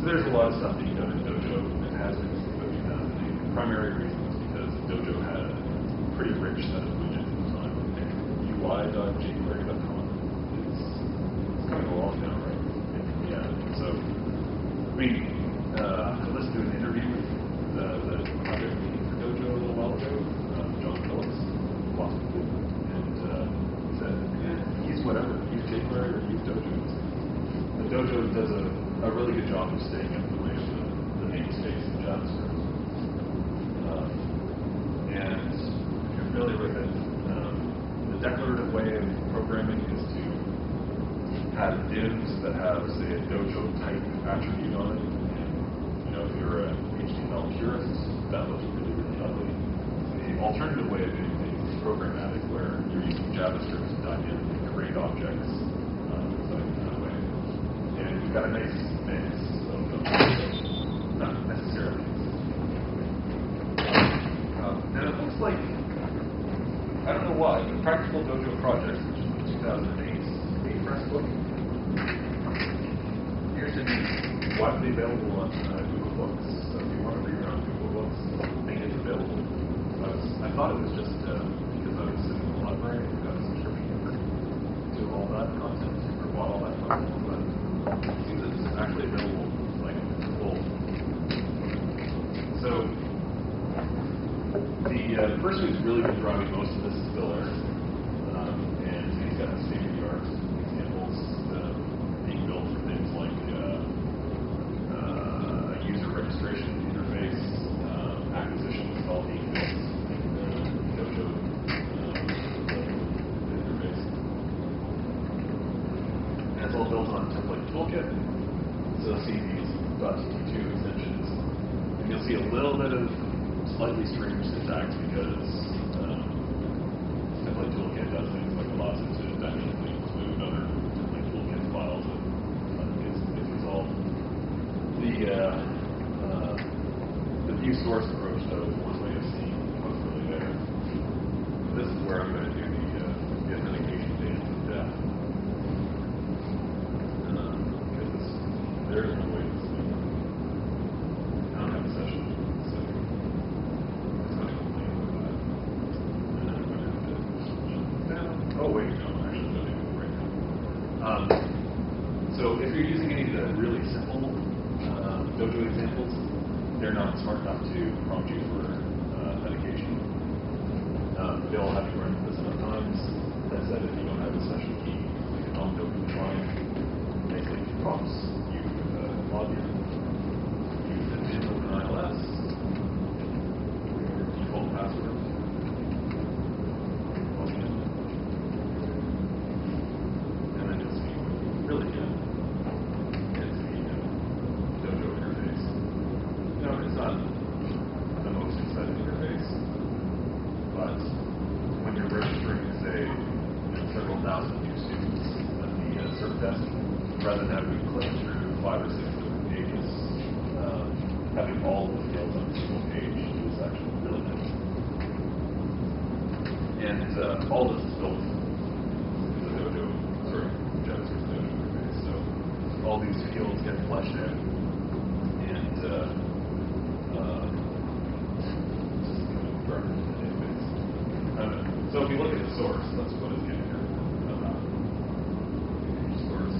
there's a lot of stuff being done in Dojo, and has been since 2008. The primary reason is because Dojo had a pretty rich set of widgets at the time. UI.jQuery.com is coming along now, right? Yeah. So, I mean, I listened to an interview with the project lead for Dojo a little while ago, John Phillips, Boston, and he said, use whatever, use jQuery or use Dojo. The Dojo does a really good job of staying up the way of the namespace in JavaScript. And if you're familiar with it, the declarative way of programming is to have divs that have, say, a Dojo type attribute on it. And, if you're a HTML purist, that looks really, really ugly. The alternative way of doing things is programmatic, where you're using JavaScript to dynamically create objects that way. And we've got a nice mix of them, not necessarily. And it looks like, I don't know why, but Practical Dojo Projects, which is the 2008 press book, here's a widely available on Google Books. So if you want to read it on Google Books, I think it's available. I thought it was just because I was sitting in the library and got a subscription to all that content, or bought all that content, but it seems it's actually available, like, full. So, the person who's really been driving most of this is Bill Erickson, and he's got state-of-the-art examples being built for things like a user registration interface, acquisition is all being built in Dojo interface. And it's all built on template toolkit. So you'll see these .tt2 extensions, and you'll see a little bit of slightly strange syntax because template toolkit does things like allows it to dynamically include other template toolkit files that gets resolved. The view source approach, though, is one way of seeing what's really there. This is where I'm going to do the authentication data to death. Because there is no way to see. I don't have a session. Oh, wait, no, I'm actually going to do it right now. So if you're using any of the really simple Dojo examples, they're not smart enough to prompt you for authentication. They'll have you run this enough times. That said, if you don't have a session key, like a non-Dojo client, basically prompts you with a login. Use the bin Open-ILS, your default password. Really good. It's the Dojo interface. It's not the most exciting interface, but when you're registering, say, several thousand new students at the serve desk, rather than having to click through 5 or 6 different pages, having all the fields on a single page is actually really nice. And all this is built in the Dojo, JavaScript Dojo. All these fields get fleshed out, and just so if you look at the source, that's what it's getting here. Source.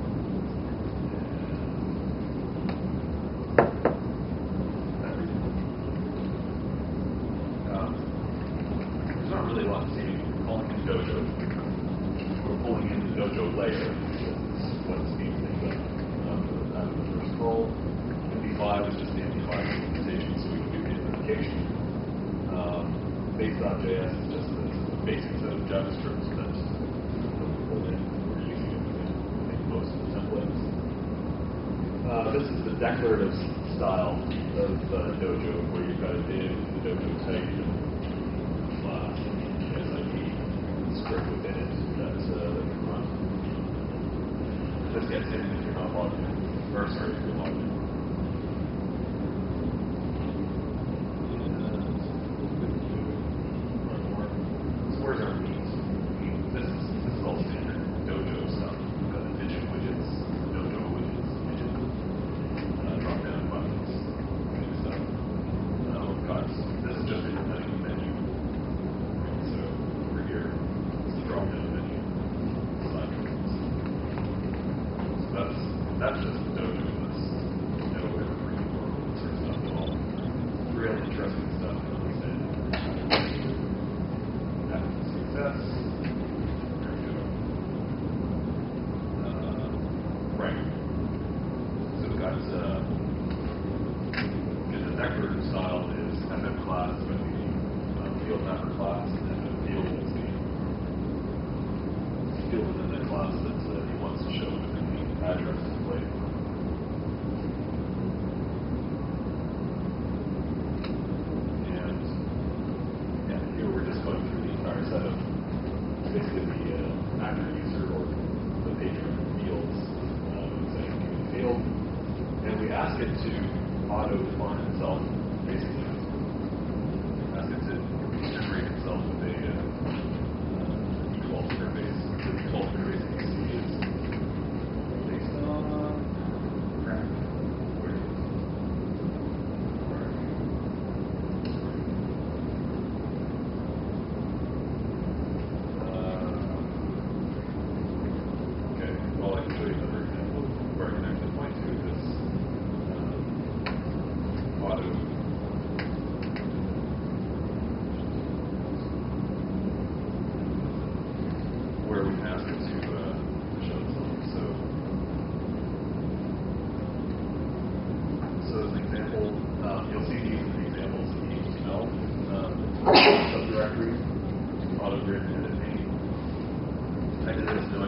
There's not really a lot to see. Calling in Dojo. We're pulling in the Dojo layer, which is what's being made out of the first roll. MD5 is just the MD5 implementation, so we can do the authentication. Base.js is just the basics of JavaScript that we're building. We're using it within most of the templates. This is the declarative style of Dojo, where you've got a div, the Dojo type, class, SID, script within it that can run. This gets in if you're not logged in. Or sorry, if you're logged in. Where's our means? This is all standard Dojo stuff. We've got the digit widgets, Dojo widgets, widget, access. There we go. Right. So we've got the declarative style is FM class is going to be field mapper class, and then the field is the field within that class that he wants to show within the address display. And yeah, here we're just going through the entire set of basically the active user or the patron fields. Saying new field, and we ask it to auto-define itself, basically. Ask it to generate itself with a default interface. The default interface that you see is based on crack. Where is it? Okay, well, I can show you another example where I can actually point to this auto. Where we can ask it to show itself. So as an example, you'll see these are the examples of the HTML subdirectory, auto grid edit name. I did this no